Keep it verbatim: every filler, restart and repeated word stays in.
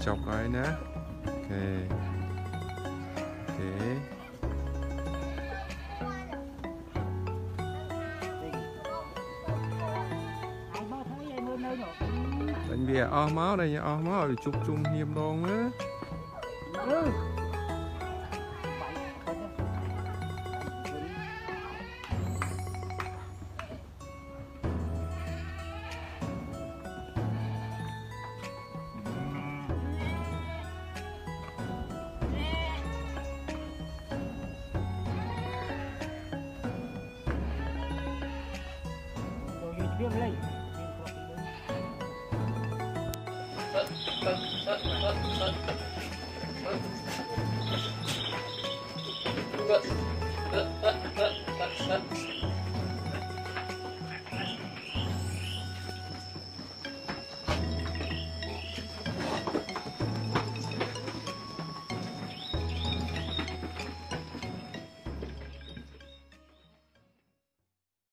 chọc cái nè. Ok. Ok. Anh bia o máu đây nha, o máu chụp chung hiểm đòn á. Hất, hất, hất, hất, hất.